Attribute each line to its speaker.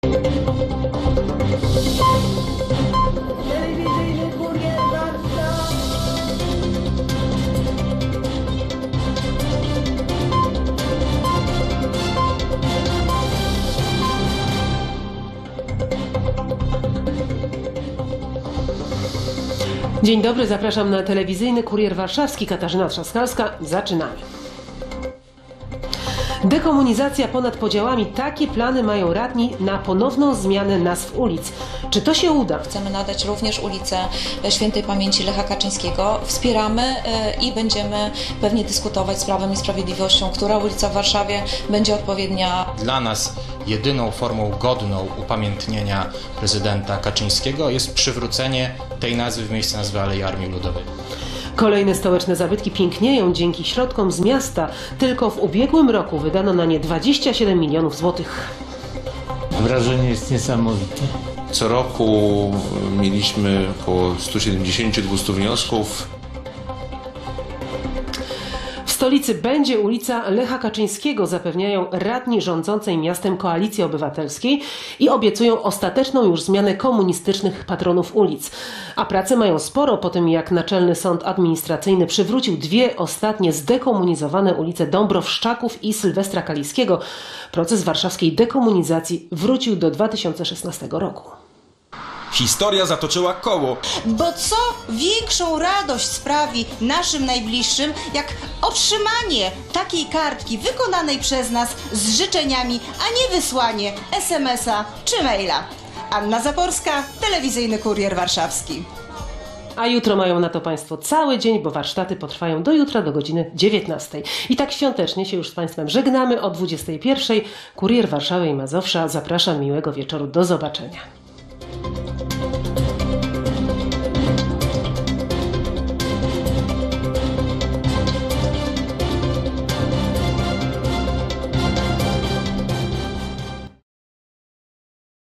Speaker 1: Telewizyjny Kurier Warszaw.
Speaker 2: Dzień dobry, zapraszam na telewizyjny Kurier Warszawski. Katarzyna Trzaskalska. Zaczynamy. Dekomunizacja ponad podziałami. Takie plany mają radni na ponowną zmianę nazw ulic. Czy to się uda?
Speaker 3: Chcemy nadać również ulicę Świętej Pamięci Lecha Kaczyńskiego. Wspieramy i będziemy pewnie dyskutować z Prawem i Sprawiedliwością, która ulica w Warszawie będzie odpowiednia.
Speaker 4: Dla nas jedyną formą godną upamiętnienia prezydenta Kaczyńskiego jest przywrócenie tej nazwy w miejsce nazwy Alei Armii Ludowej.
Speaker 2: Kolejne stołeczne zabytki pięknieją dzięki środkom z miasta. Tylko w ubiegłym roku wydano na nie 27 milionów złotych.
Speaker 5: Wrażenie jest niesamowite.
Speaker 6: Co roku mieliśmy około 170-200 wniosków.
Speaker 2: W stolicy będzie ulica Lecha Kaczyńskiego, zapewniają radni rządzącej miastem Koalicji Obywatelskiej i obiecują ostateczną już zmianę komunistycznych patronów ulic. A prace mają sporo po tym, jak Naczelny Sąd Administracyjny przywrócił dwie ostatnie zdekomunizowane ulice Dąbrowszczaków i Sylwestra Kaliskiego. Proces warszawskiej dekomunizacji wrócił do 2016 roku.
Speaker 7: Historia zatoczyła koło.
Speaker 8: Bo co większą radość sprawi naszym najbliższym, jak otrzymanie takiej kartki wykonanej przez nas z życzeniami, a nie wysłanie SMS-a czy maila. Anna Zaporska, telewizyjny Kurier Warszawski.
Speaker 2: A jutro mają na to Państwo cały dzień, bo warsztaty potrwają do jutra, do godziny 19. I tak świątecznie się już z Państwem żegnamy o 21. Kurier Warszawy i Mazowsza. Zapraszam, miłego wieczoru, do zobaczenia.